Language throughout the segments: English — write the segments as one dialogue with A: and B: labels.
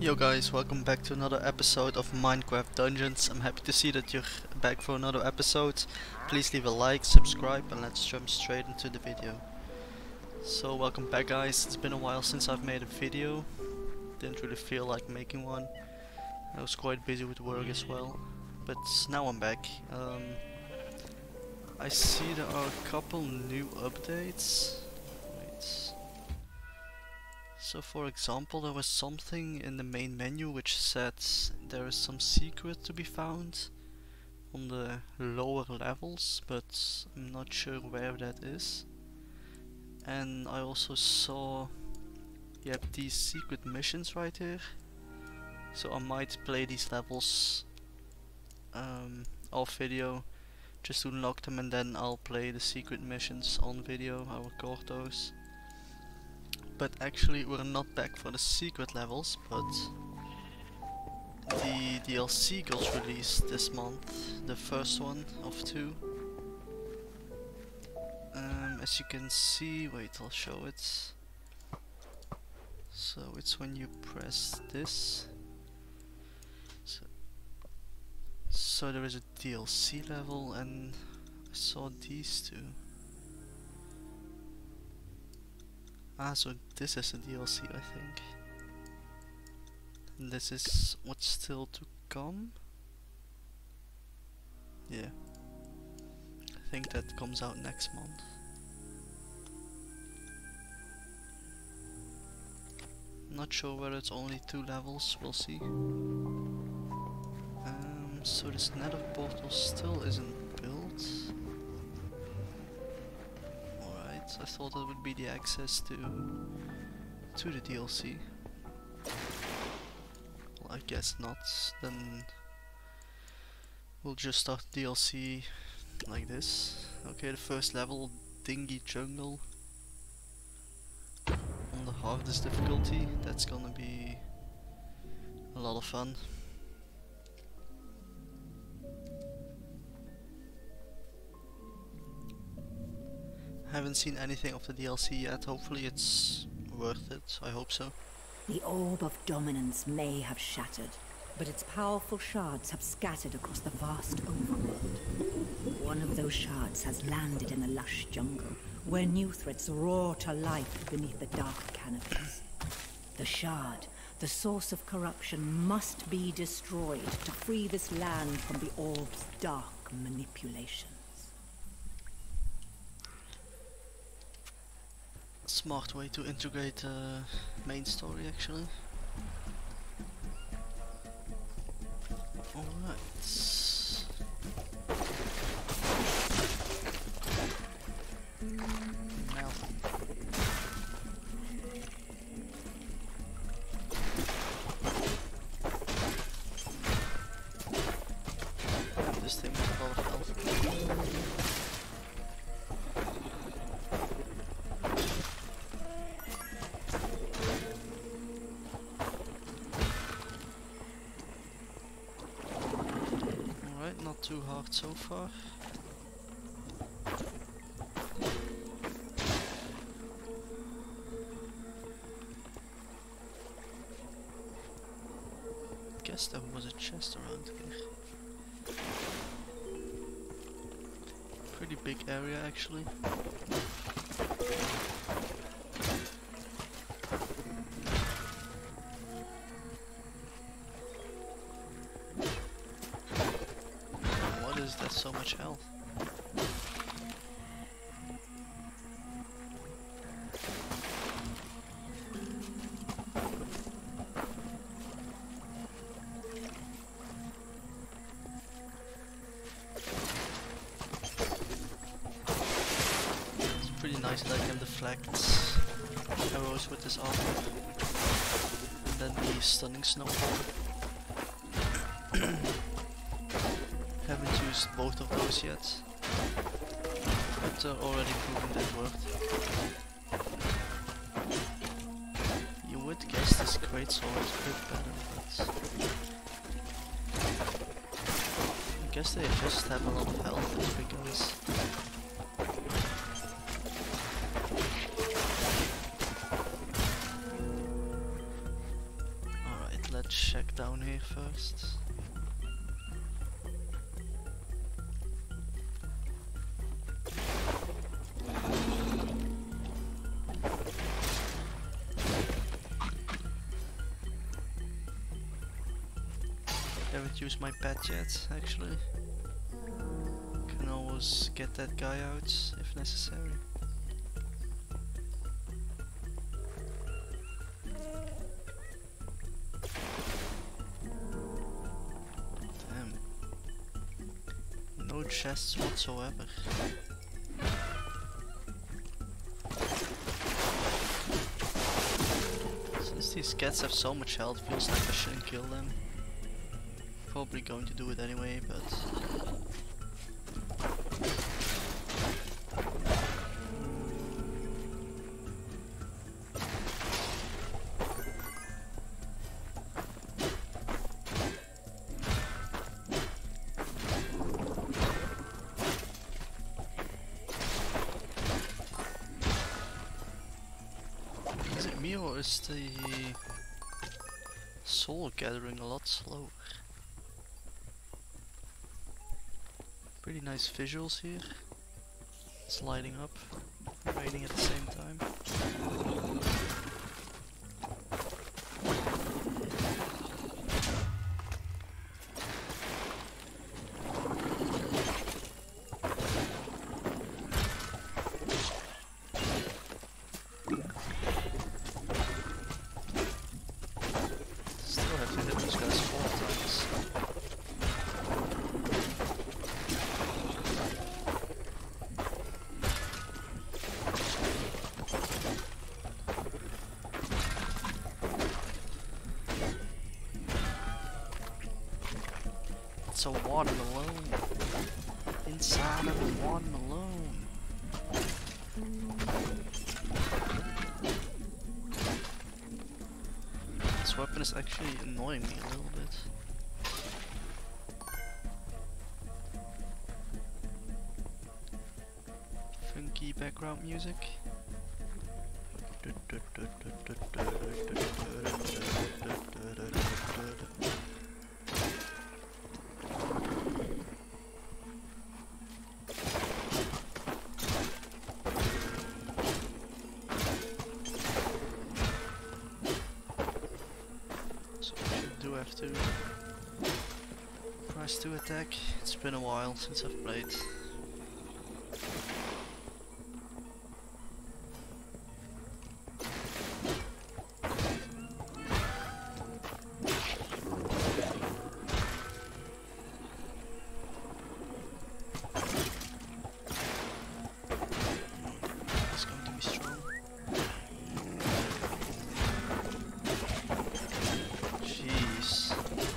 A: Yo guys, welcome back to another episode of Minecraft Dungeons. I'm happy to see that you're back for another episode. Please leave a like, subscribe, and let's jump straight into the video. So welcome back guys, it's been a while since I've made a video. Didn't really feel like making one. I was quite busy with work as well. But now I'm back. I see there are a couple new updates. Wait. So for example, there was something in the main menu which said there is some secret to be found on the lower levels, but I'm not sure where that is. And I also saw you have these secret missions right here. So I might play these levels off video just to unlock them, and then I'll play the secret missions on video. I'll record those. But actually we're not back for the secret levels, but the DLC got released this month, the first one of two. As you can see, wait, I'll show it. So it's when you press this. So there is a DLC level, and I saw these two. Ah, so this is a DLC, I think. And this is what's still to come. Yeah. I think that comes out next month. Not sure whether it's only 2 levels, we'll see. So this nether portal still isn't built. I thought that would be the access to the DLC. Well, I guess not. Then we'll just start the DLC like this. Okay, the first level, Dingy jungle on the hardest difficulty. That's gonna be a lot of fun. Haven't seen anything of the DLC yet. Hopefully it's worth it. I hope so.
B: The orb of dominance may have shattered, but its powerful shards have scattered across the vast overworld. One of those shards has landed in the lush jungle, where new threats roar to life beneath the dark canopies. The shard, the source of corruption, must be destroyed to free this land from the orb's dark manipulation.
A: Smart way to integrate the main story, actually. Alright. Now. This thing has a lot of health. Not too hard so far. Guess there was a chest around here. Pretty big area actually. That's so much health. It's pretty nice that I can deflect arrows with this armor. And then the stunning snowball. Haven't used both of those yet, but already proven that worked. You would guess this greatsword is a bit better, but I guess they just have a lot of health, these big guys. here first. Haven't used my pet yet, actually. Can always get that guy out if necessary. Damn. No chests whatsoever. Since these cats have so much health, feels like I shouldn't kill them. Probably going to do it anyway, but is it me or is the soul gathering a lot slower? Pretty nice visuals here. It's lighting up, raining at the same time. Still have to hit those guys 4 times. It's a watermelon inside of a watermelon. This weapon is actually annoying me a little bit. Funky background music. So I do have to press to attack. It's been a while since I've played. It's going to be strong. Jeez.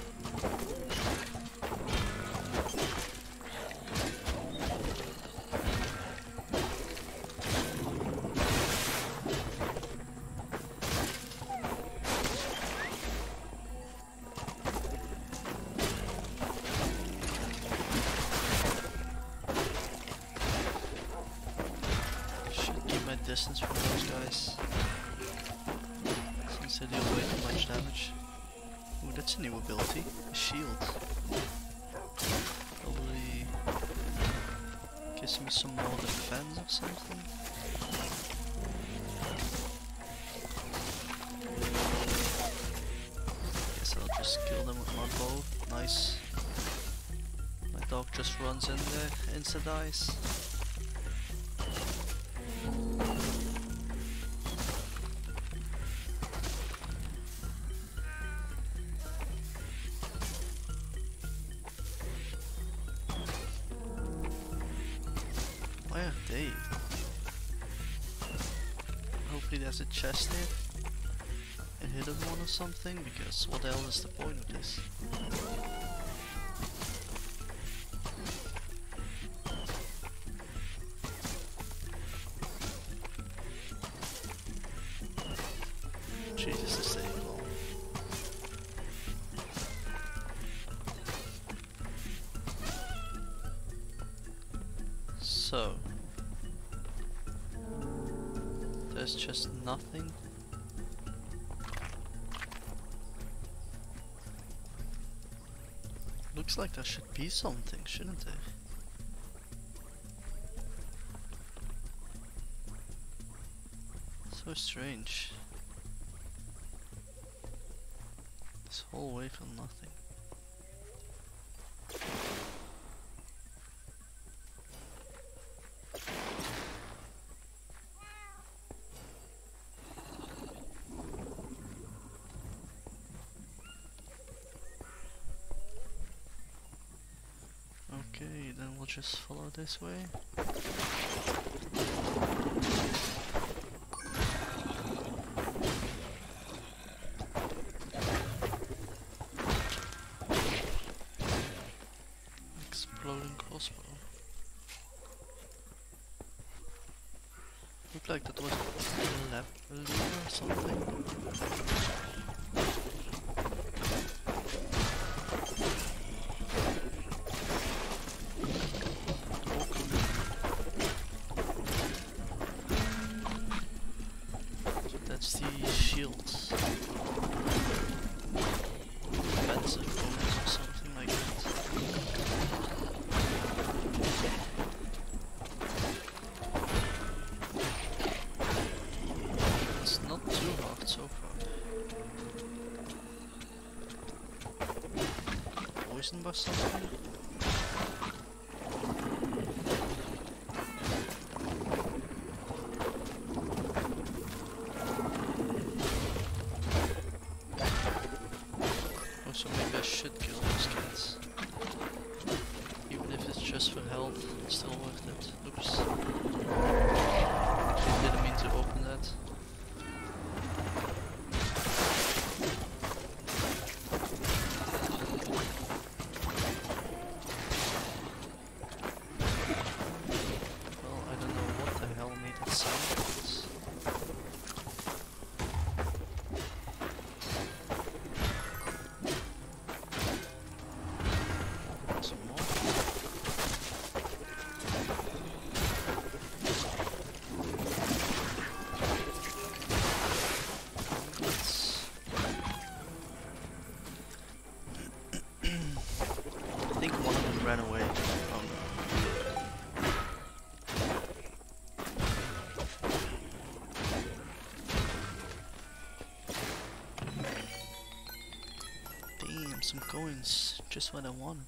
A: Should keep my distance from those guys, since they deal way too much damage. Ooh, that's a new ability. A shield. Probably gives me some more defense or something. Guess I'll just kill them with my bow. Nice. My dog just runs in there, insta dies. Why are they? Hopefully there's a chest here. A hidden one or something, because what the hell is the point of this? Jesus, this taking long. So there's just nothing. Looks like there should be something, shouldn't there? So strange. This whole way for nothing. Okay, then we'll just follow this way. Exploding crossbow. Looked like that was a lever or something. That's the shields. Defensive bonus or something like that. It's not too hard so far. Poisoned by something? So maybe I should kill those cats. Even if it's just for health, it's still worth it. Oops. Didn't mean to open that. Well, I don't know what the hell made that sound. I think one of them ran away. Oh no. Damn, some coins. Just what I wanted.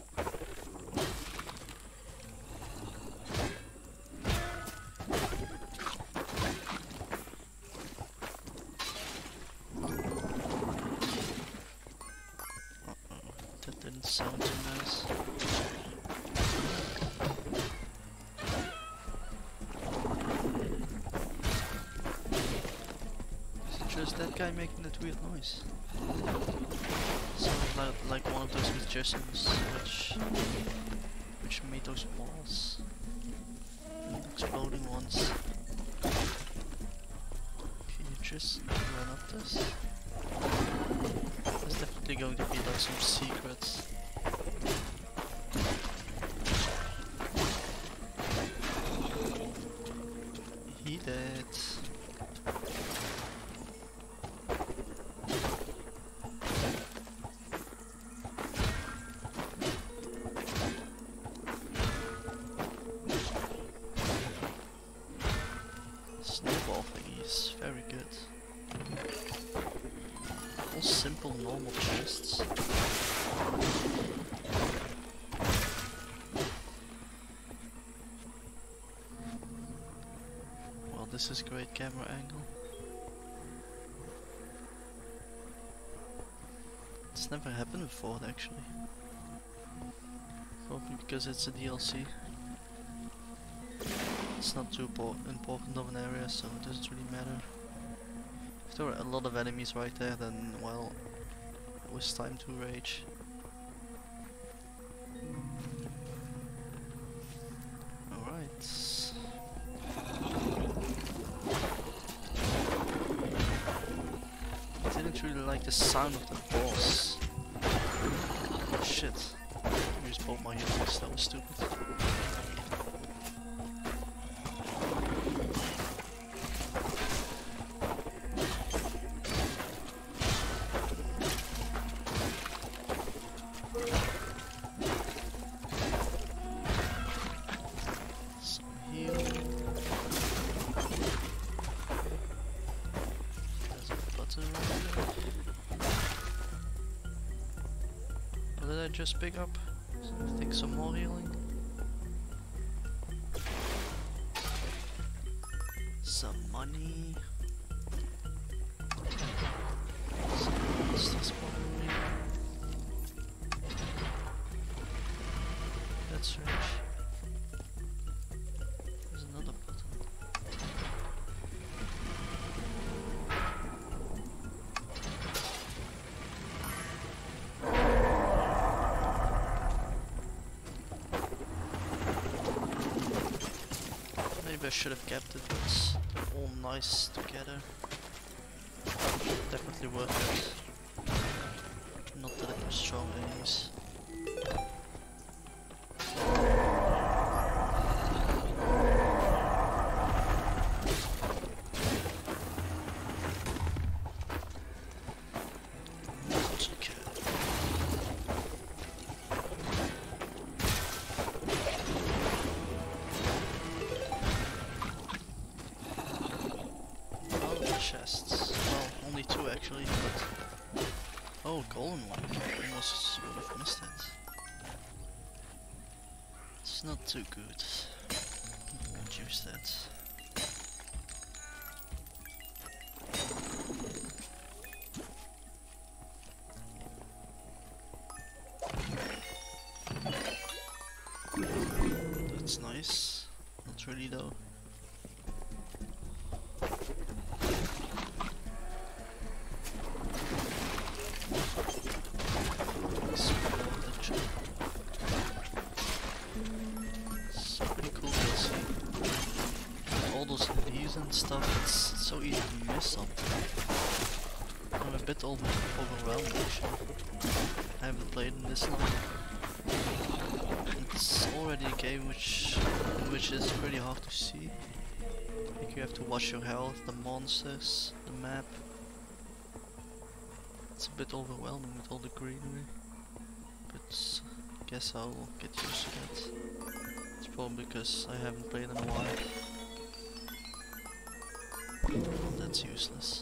A: That didn't sound too nice. Is it just that guy making that weird noise? Sounded like one of those magicians which made those walls. Exploding ones. Can you just run up this? There's definitely going to be like some secrets. He did. Snowball thingies, very good. All simple normal chests. Well, this is great camera angle. It's never happened before actually. Probably because it's a DLC. It's not too important of an area, so it doesn't really matter. If there were a lot of enemies right there, then, well, it was time to rage. Alright. I didn't really like the sound of the boss. Oh shit. I used both my units, that was stupid. just pick up. So I think some more healing. Some money. Some monsters probably. That's strange. There's another button. Maybe I should have kept it, but they're all nice together. Definitely worth it. Not that it was strong enemies. Chests. Well, only two actually, but... Oh, golden one. I almost would have missed it. It's not too good. Won't use that. That's nice. Not really though. And stuff, it's so easy to miss something. I'm a bit overwhelmed actually. I haven't played in this long. It's already a game which is pretty hard to see. Like you have to watch your health, the monsters, the map. It's a bit overwhelming with all the greenery. But I guess I'll get used to that. It's probably because I haven't played in a while. That's useless.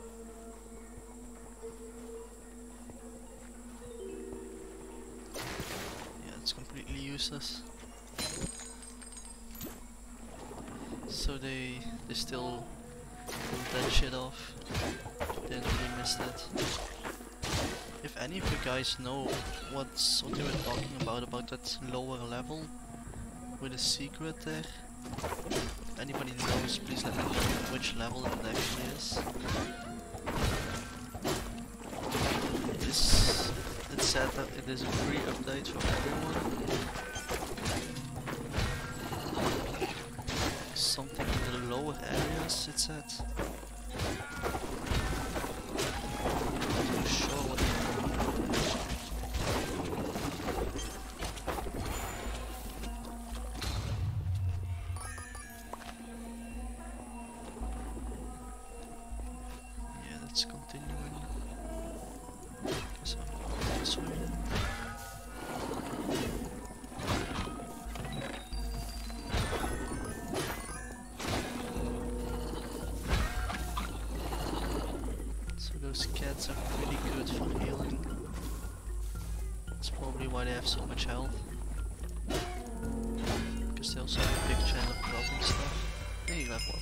A: Yeah, it's completely useless. So they still pulled that shit off. Didn't really miss that. If any of you guys know what they were talking about that lower level with a secret there. If anybody knows, please let me know which level it actually is. It said that it is a free update for everyone. Something in the lower areas, it said. I'm not sure what continuing. Guess I'll go this way. So those cats are pretty good for healing. That's probably why they have so much health. Because they also have a big chance of dropping stuff. There you level up.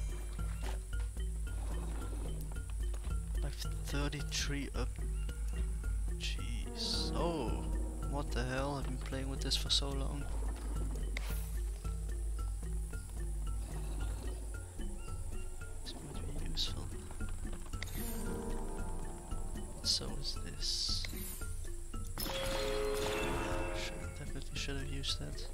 A: 33 up. Jeez. Oh, what the hell? I've been playing with this for so long. This might be useful. So is this. Definitely should have used that.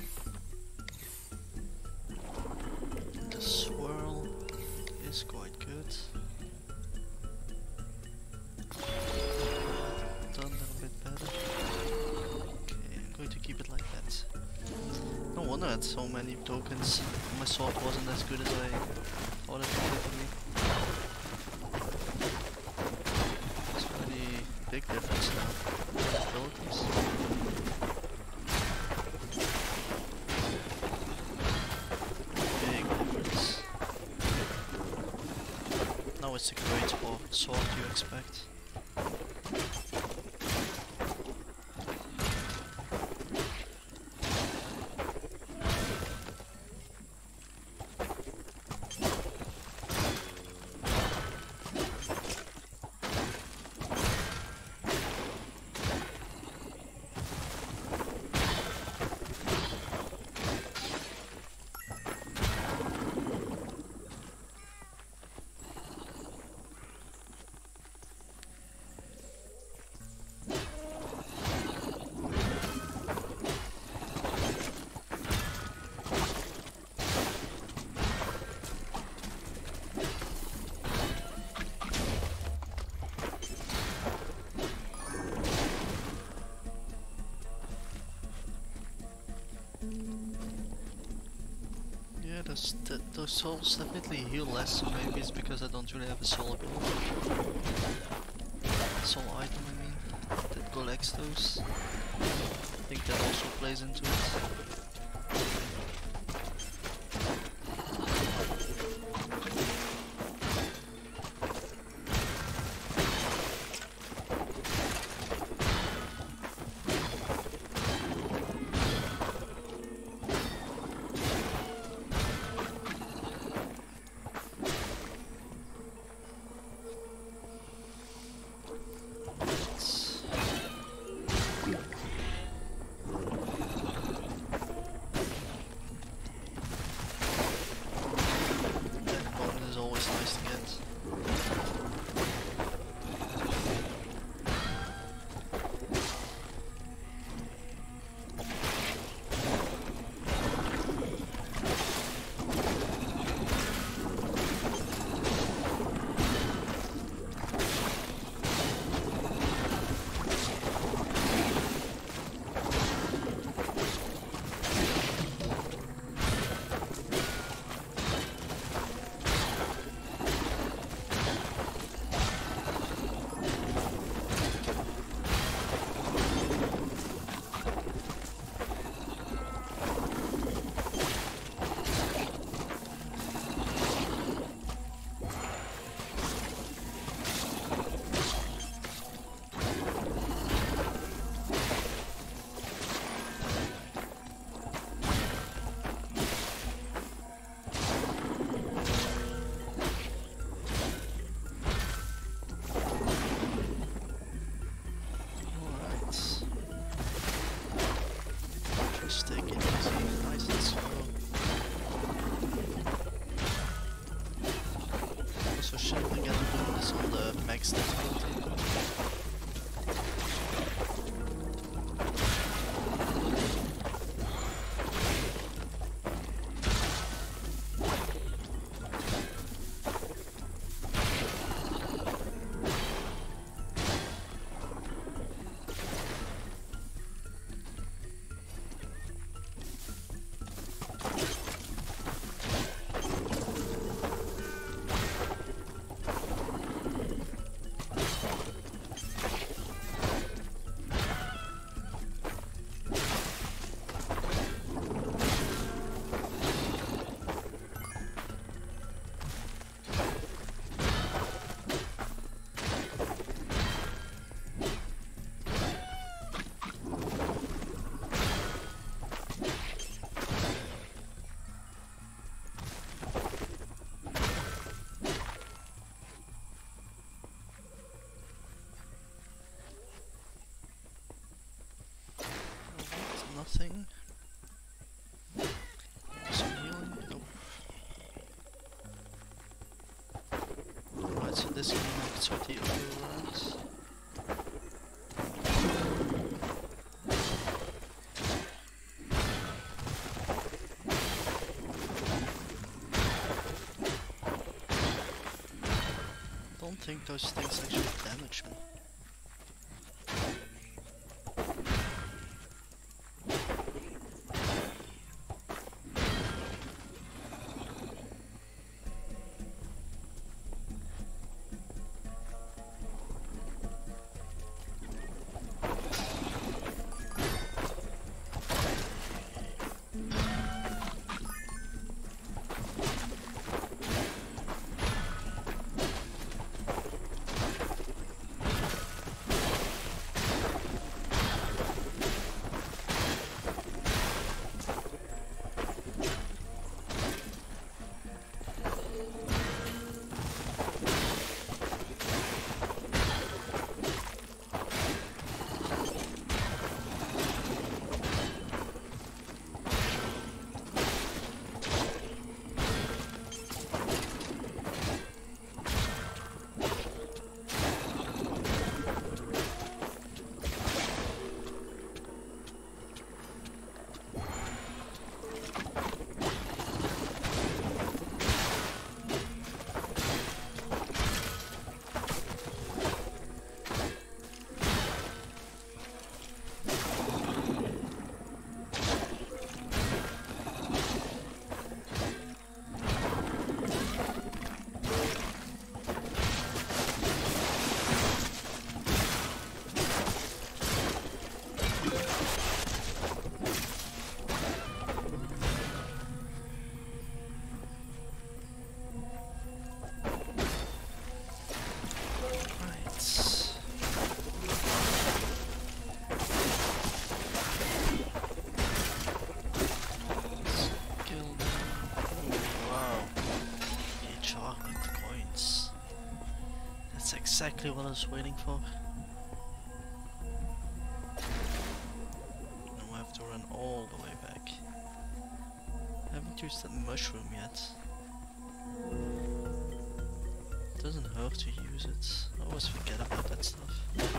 A: The swirl is quite good. I had so many tokens. My sword wasn't as good as I thought it would be. It's a pretty big difference now. Abilities. Big difference. Now it's a great sword you expect. those souls definitely heal less, so maybe it's because I don't really have a soul ability. Soul item, I mean, that collects those. I think that also plays into it. Nothing. Some healing? Nope. Alright, so this can make it so the overruns. Don't think those things actually damage me. exactly what I was waiting for. Now I have to run all the way back. I haven't used that mushroom yet. Doesn't hurt to use it. I always forget about that stuff.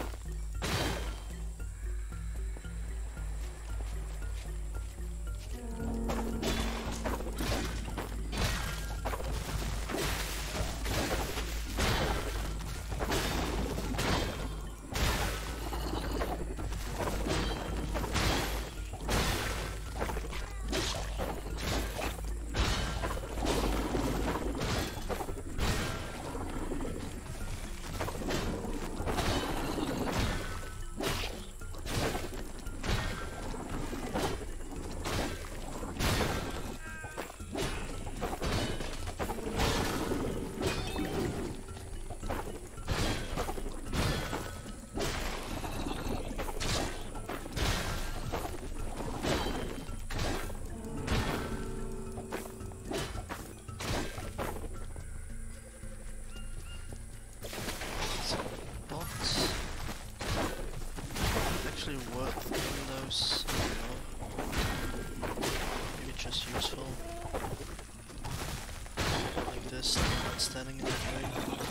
A: Worth doing those. Maybe just useful. Like this, not standing in that way.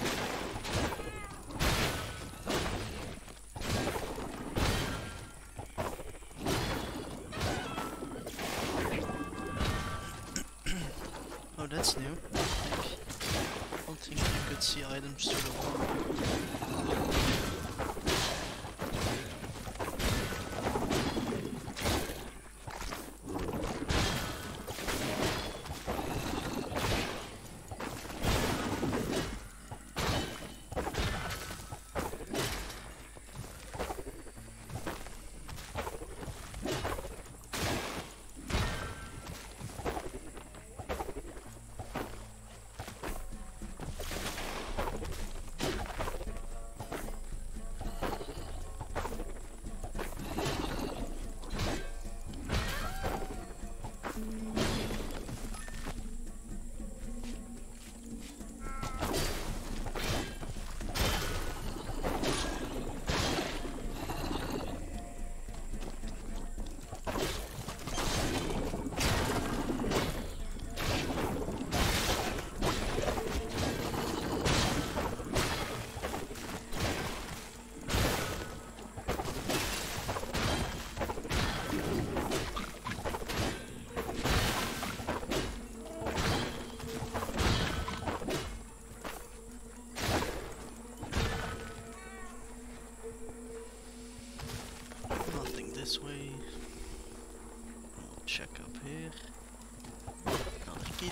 A: Oh, that's new. I don't think you could see items through the wall. This way. I'll check up here. Another key.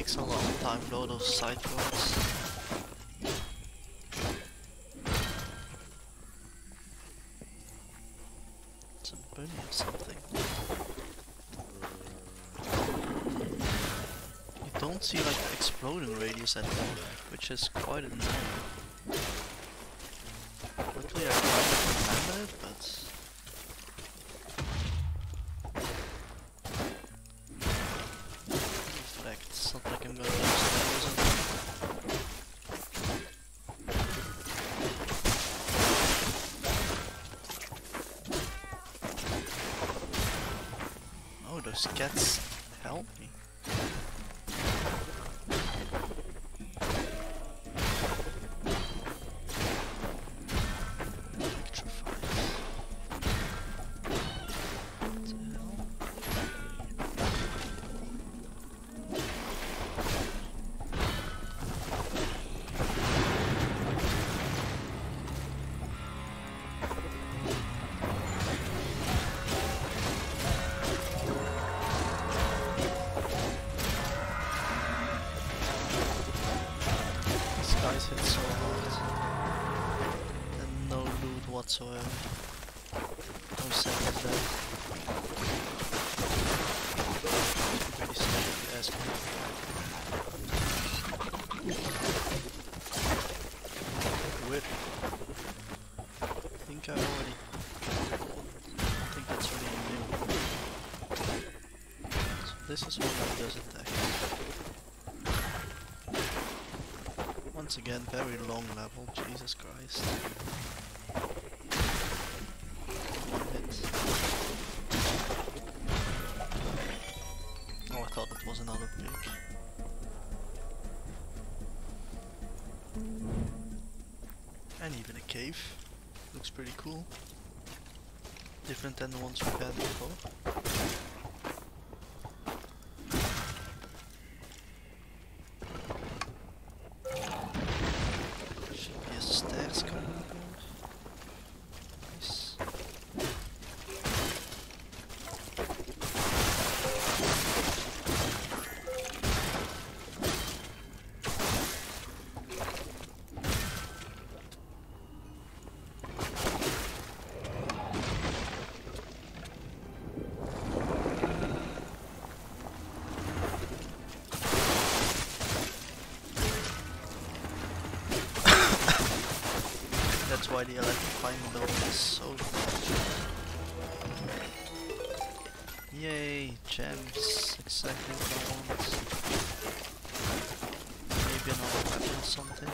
A: takes a long time though, those side roads. It's a bunny or something. You don't see like the exploding radius anymore, which is quite annoying. Luckily I kind of remember it, but... It's not like I'm gonna lose those. Oh, those cats help me. Hit so hard and no loot whatsoever. No seconds there. Pretty sad if you ask me. Whip. I think I already... I think that's already new. So this is what that does attack. Once again, very long level, Jesus Christ. One hit. Oh, I thought it was another pig. And even a cave. Looks pretty cool. Different than the ones we've had before. That's why the electrifying dome is so good. Yay, gems, exactly what I want. Maybe another weapon or something.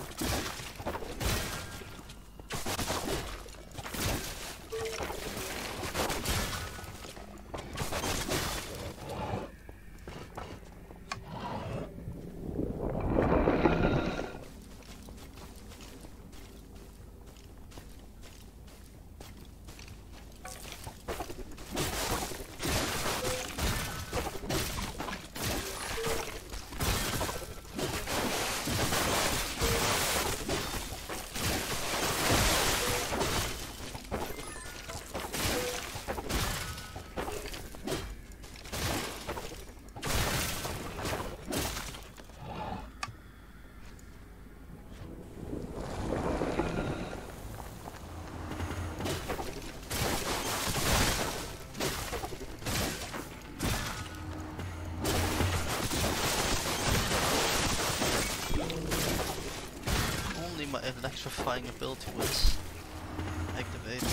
A: My electrifying ability was activated.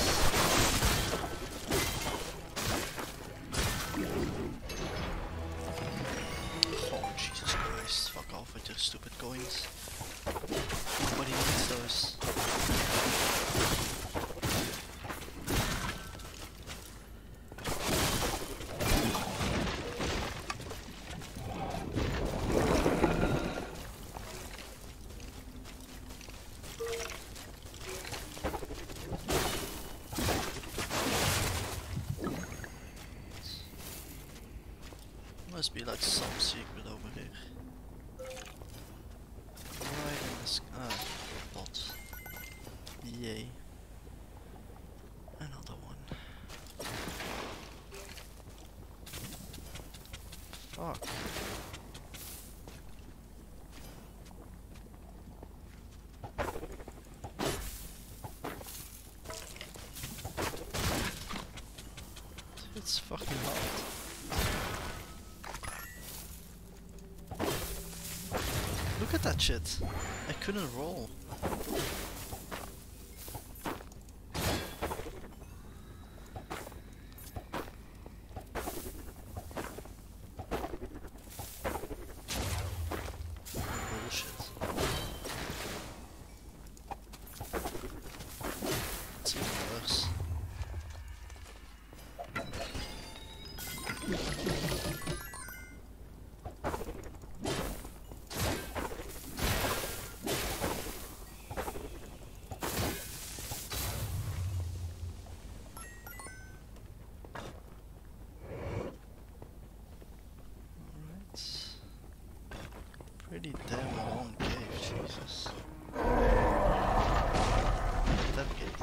A: Oh Jesus Christ, fuck off with your stupid coins. Nobody needs those. Must be like some secret over here. Right in the sky. Ah, bot. Yay. Another one. Fuck. It's fucking hard. Look at that shit. I couldn't roll. Bullshit. It's even worse. Pretty damn long cave, Jesus. That gate.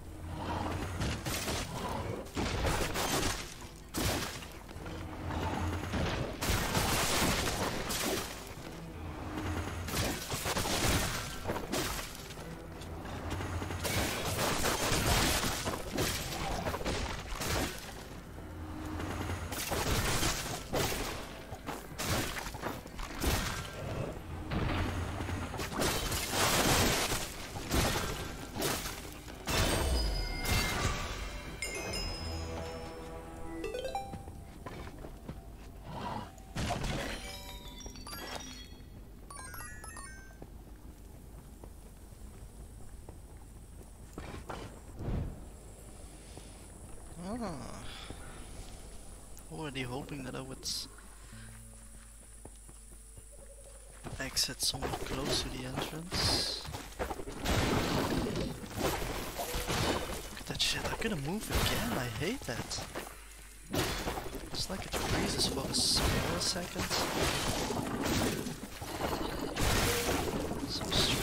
A: Already hoping that I would exit somewhere close to the entrance. Look at that shit, I couldn't move again, I hate that. It's like it freezes for a small second. So strange.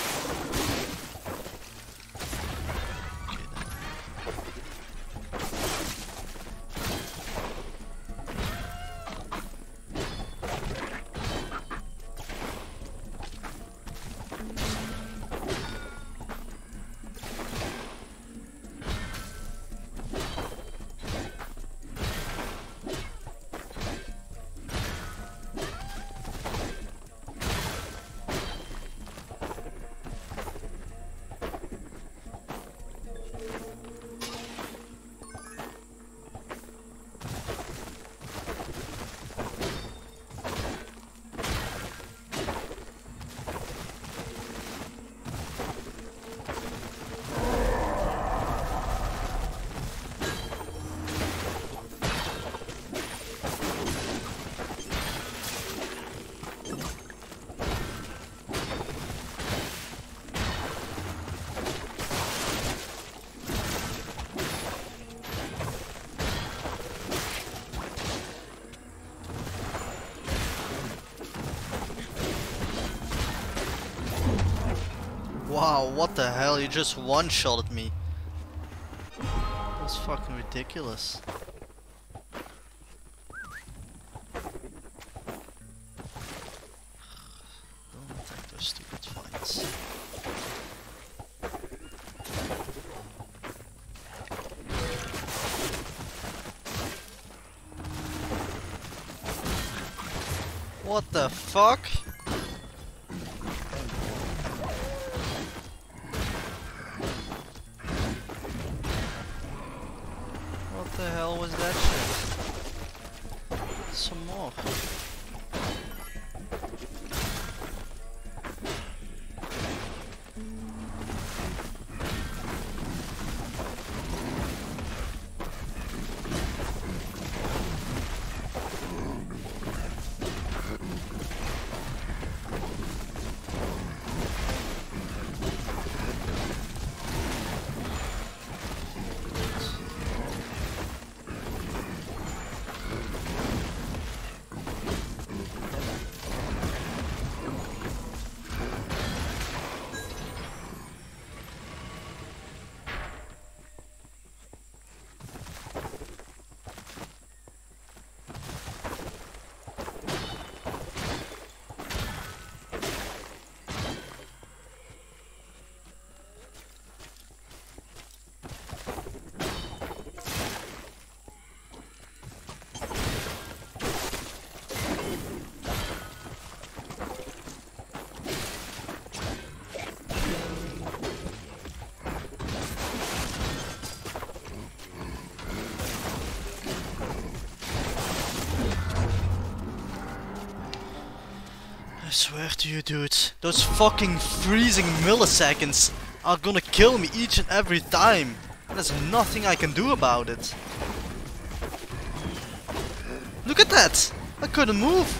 A: Wow, what the hell? He just one-shotted me. That's fucking ridiculous. Don't attack those stupid fights. What the fuck? What the hell was that shit? Some more. swear to you, dude, those fucking freezing milliseconds are gonna kill me each and every time. There's nothing I can do about it. Look at that! I couldn't move!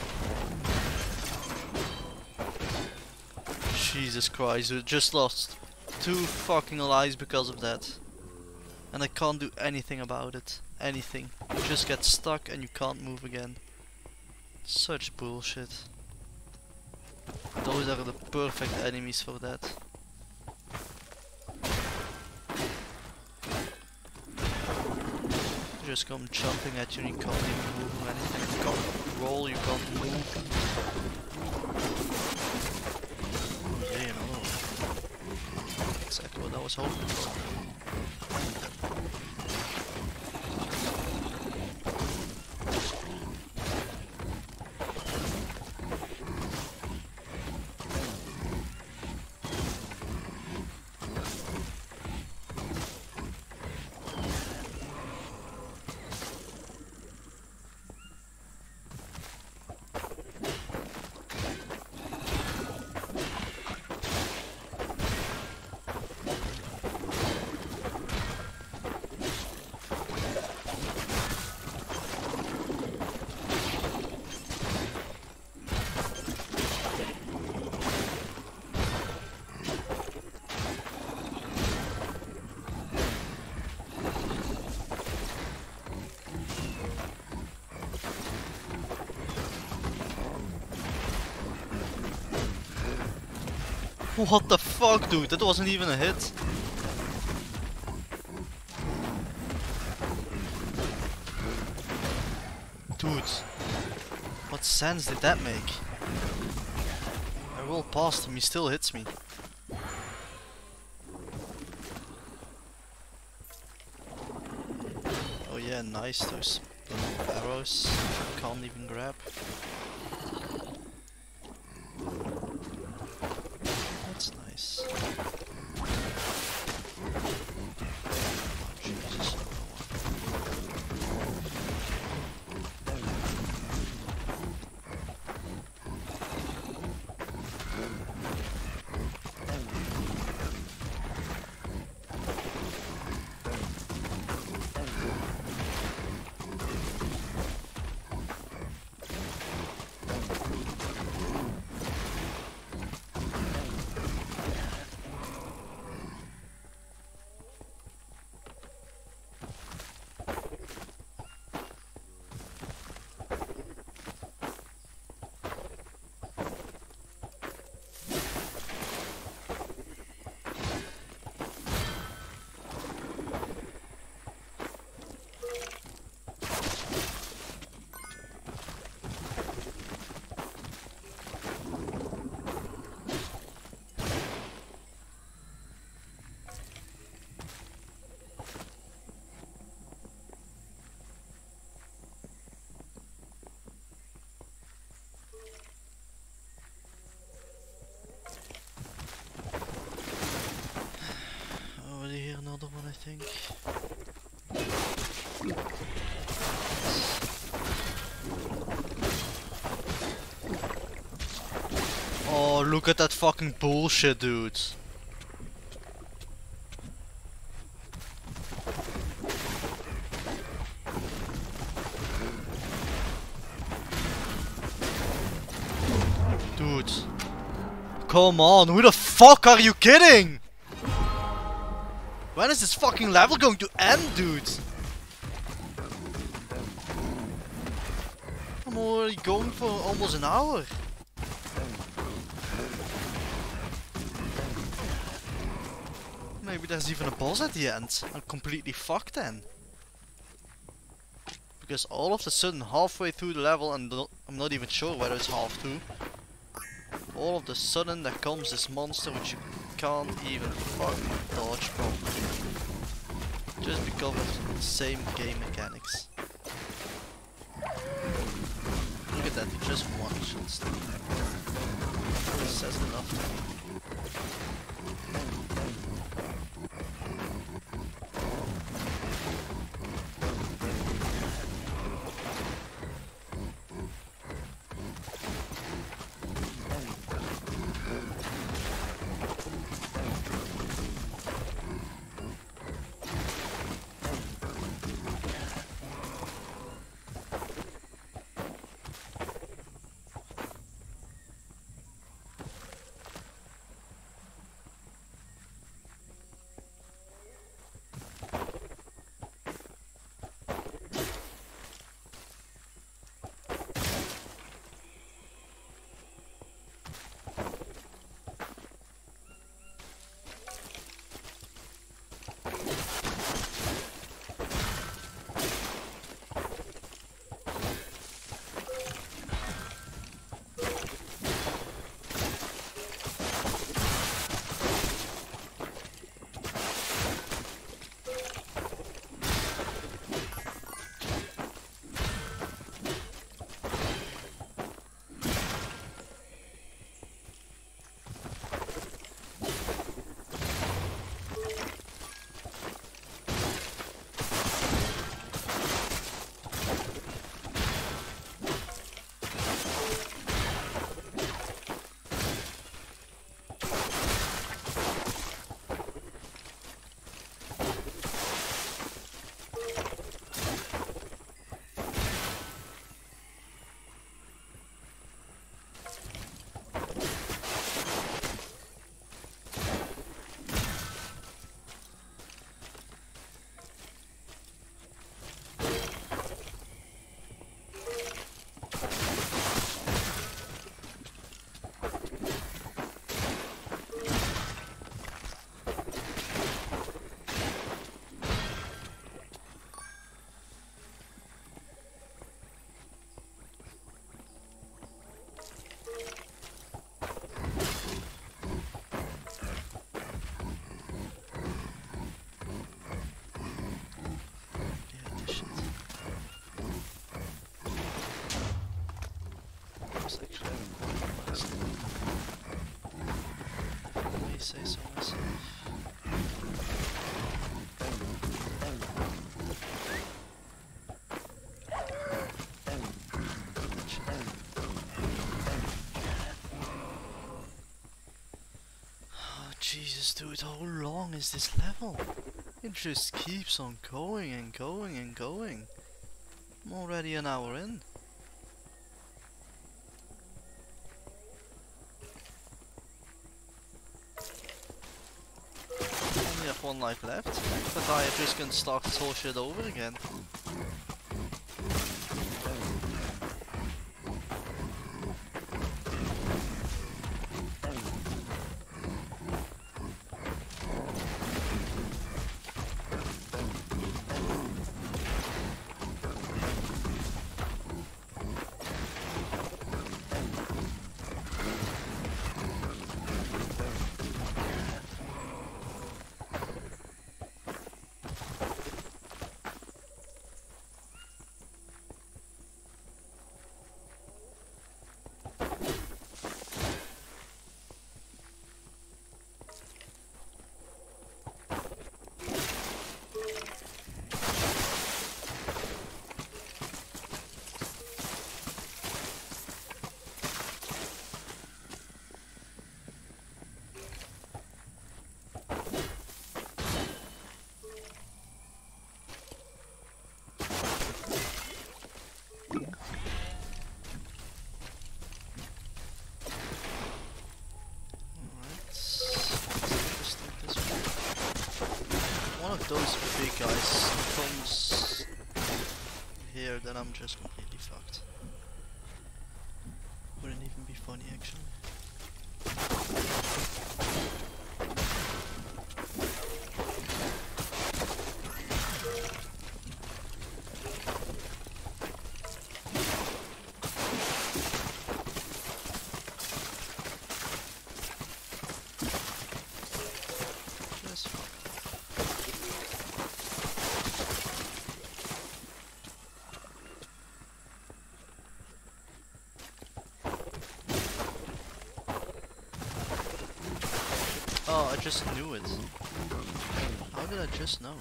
A: Jesus Christ, we just lost 2 fucking lives because of that. And I can't do anything about it. Anything. You just get stuck and you can't move again. Such bullshit. Those are the perfect enemies for that. They just come jumping at you and you can't even move or anything. You can't roll, you can't move. Okay, another one. Exactly what I was hoping for. What the fuck, dude? That wasn't even a hit. Dude, what sense did that make? I roll past him, he still hits me. Oh yeah, nice, those arrows. Can't even grab. That's nice. Oh, Jesus. Another one, I think. Oh, look at that fucking bullshit, dude. Dude. Come on, who the fuck are you kidding? When is this fucking level going to end, dude? I'm already going for almost an hour. Maybe there's even a boss at the end. I'm completely fucked then. Because all of a sudden, halfway through the level, and I'm not even sure whether it's half through, all of a sudden there comes this monster which you can't even fucking dodge properly. Just because of the same game mechanics. Look at that, he just one-shots them. This says enough to me. say so myself. Oh, Jesus, dude, how long is this level? It just keeps on going and going and going. I'm already an hour in. Only have one life left. If I die, I'm just gonna start this whole shit over again. Those big guys comes here, then I'm just completely fucked. Wouldn't even be funny actually. Just fuck. Oh, I just knew it. How did I just know?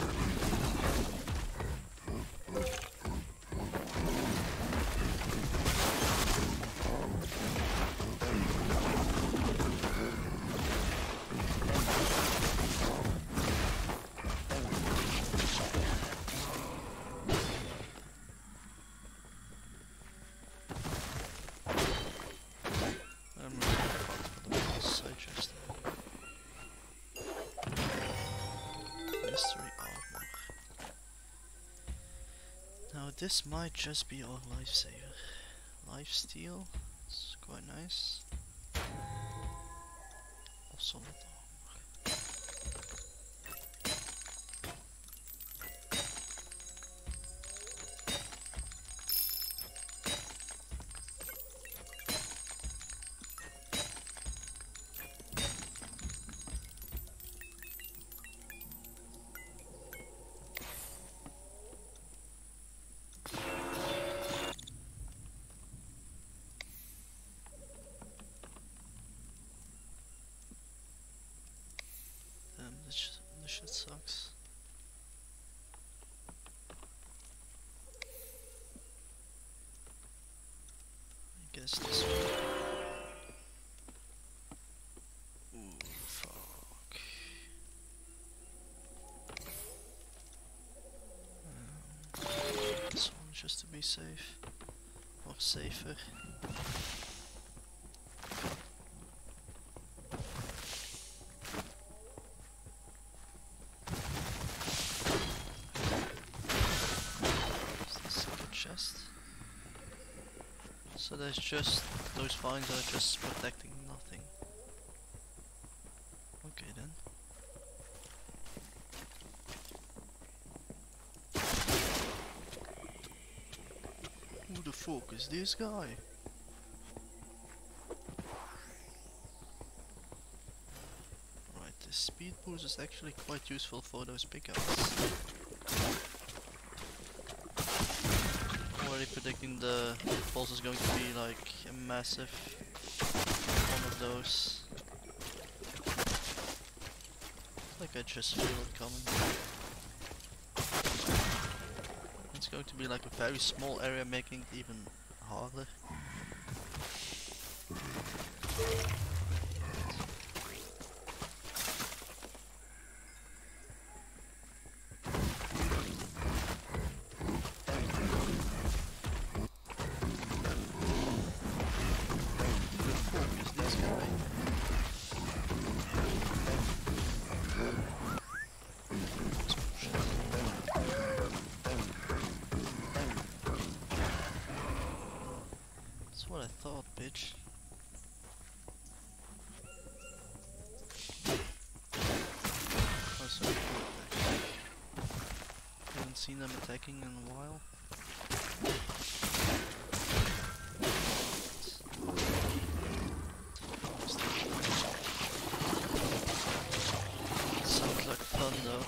A: I'm really fucked for the boss I just Mystery armor. Now this might just be our lifesaver. Lifesteal, it's quite nice. Also not armor. This shit sucks. I guess this one. Ooh, fuck. This one just to be safe. Or safer. So there's just those vines are just protecting nothing. Okay then. Who the fuck is this guy? Right, the speed boost is actually quite useful for those big guys. Already predicting the boss is going to be like a massive one of those. like I just feel it coming. It's going to be like a very small area, making it even harder. That's what I thought, bitch. Oh, sorry. Haven't seen them attacking in a while. Sounds like fun though.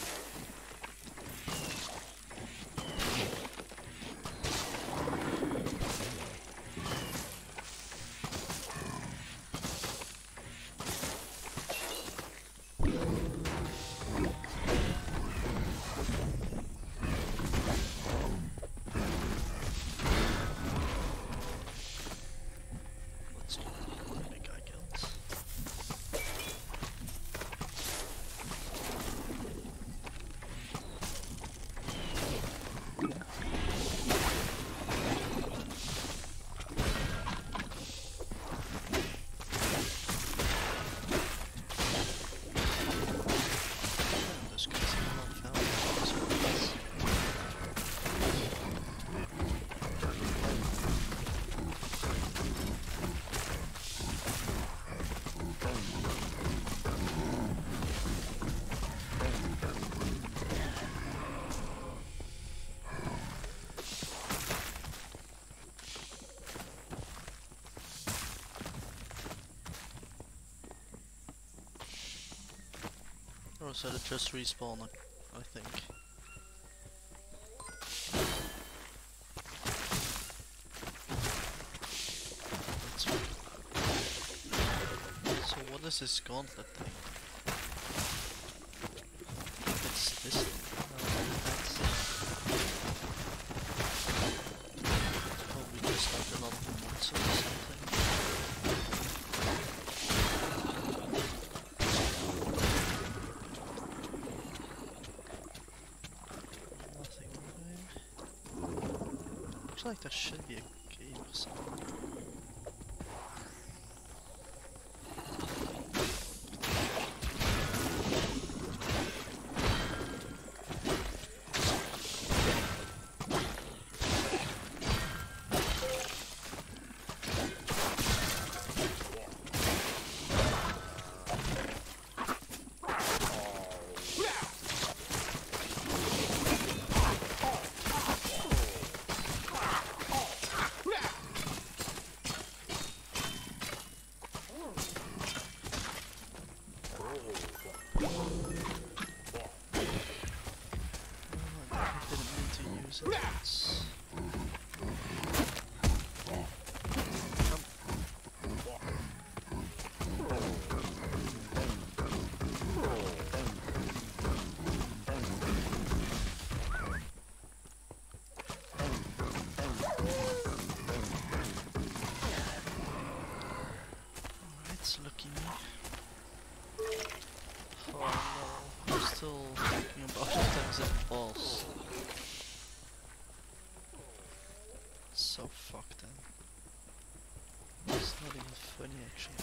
A: Oh, so they just respawn, I think. That's right. So what is this gauntlet thing? It's this thing. That's probably just like another monster or something. Looks like there should be a cave or something. Lucky me. Oh no, I'm still thinking about it as a boss. So fucked then. It's not even funny actually.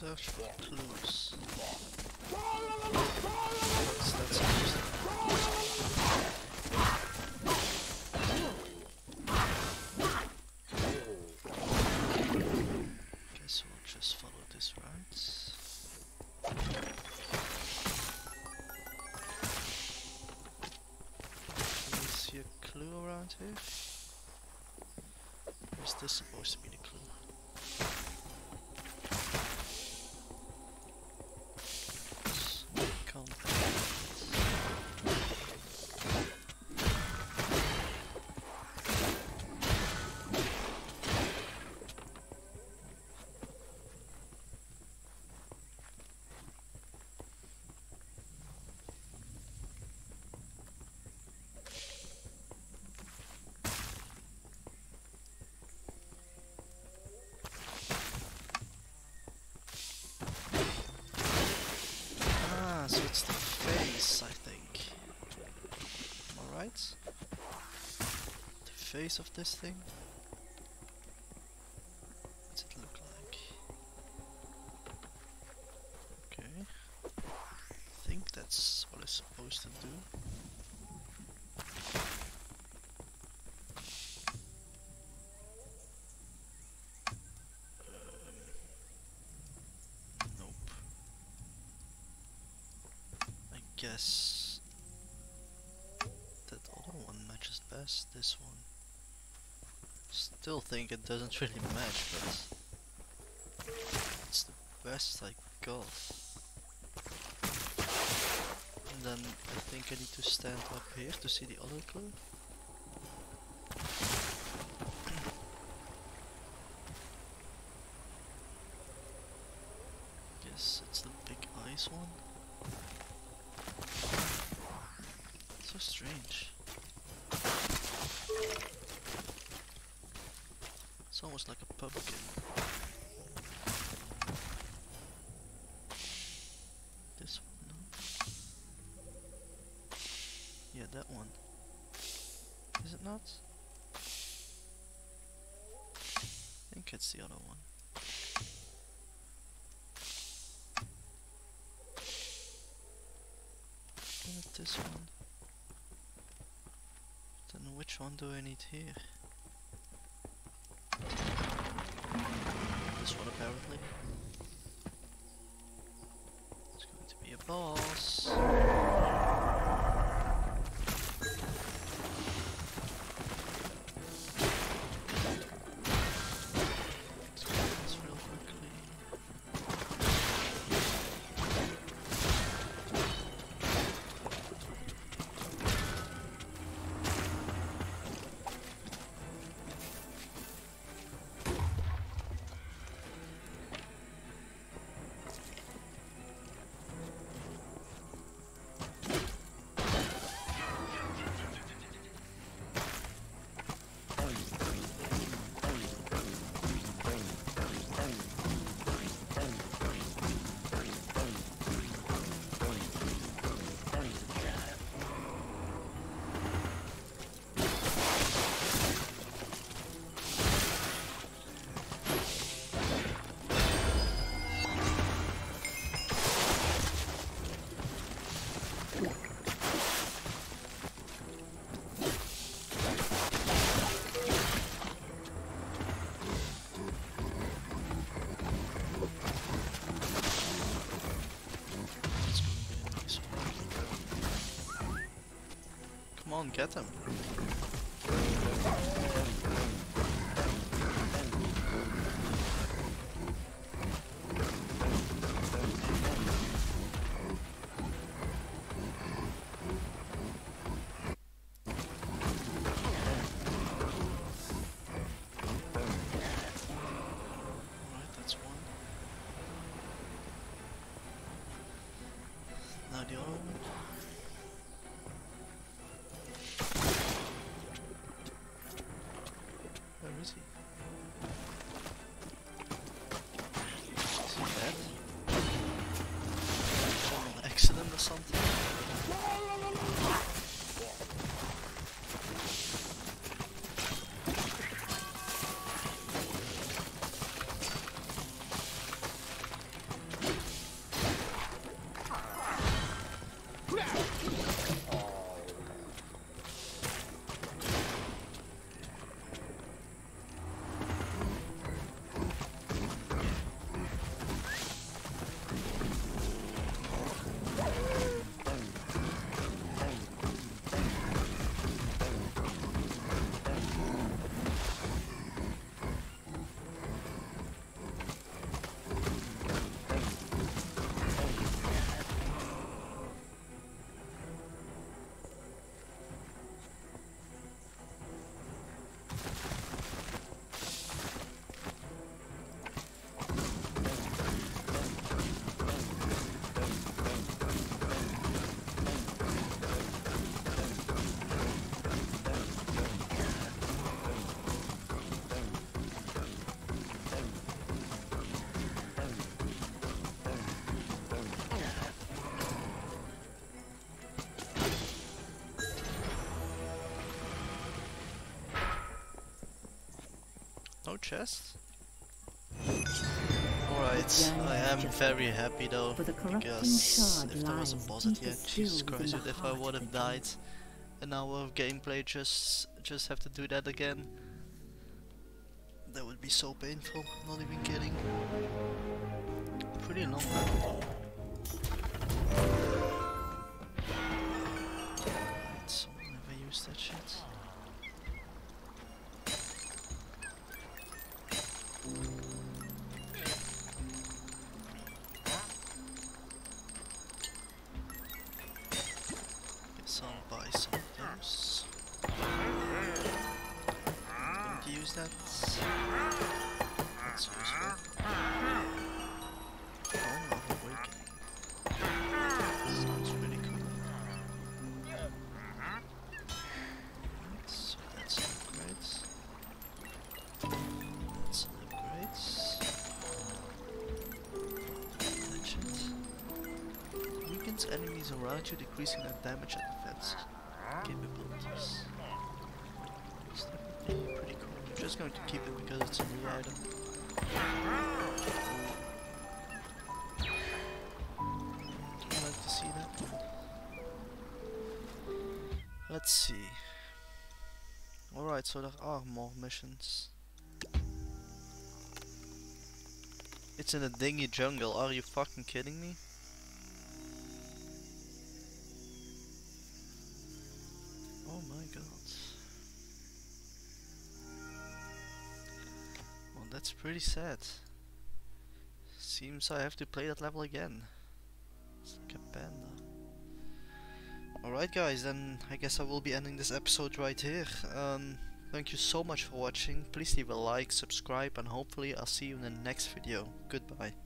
A: Search for clues. What's that supposed to be? Guess we'll just follow this route. Can you see a clue around here? Or is this supposed to be the clue? So it's the face, I think. Am I right? The face of this thing? What's it look like? Okay. I think that's what it's supposed to do. Guess that other one matches best, this one. Still think it doesn't really match, but it's the best I got. And then I think I need to stand up here to see the other clue. Guess it's the big eyes one. So strange. It's almost like a pumpkin. This one, no? Yeah, that one. Is it not? I think it's the other one. Is it this one? Then which one do I need here? This one apparently. It's going to be a boss. Let's go this real quickly. Come on, get him. Alright, that's one. Now the other one. Where is he? Is he dead? An accident or something? No chest? Alright, I am very happy though, because if there was a boss at the end, Jesus Christ, dude, if I would have died an hour of gameplay just have to do that again, that would be so painful, not even kidding. Pretty long level though. Right, so I'll never use that shit. Guess I'll buy some of those. I'm going to use that. That's useful. Dawn of Awakening. Sounds really cool. Right, so that's an upgrade. That's an upgrade. Legend. Weakens enemies around you, decreasing their damage and defense capabilities. It's definitely pretty cool. I'm just going to keep it because it's a new item. I'd like to see that one. Let's see. Alright, so there are more missions. It's in a dingy jungle, are you fucking kidding me? Oh my god. Well, that's pretty sad. Seems I have to play that level again. It's like a panda. Alright guys, then I guess I will be ending this episode right here. Thank you so much for watching. Please leave a like, subscribe, and hopefully I'll see you in the next video. Goodbye.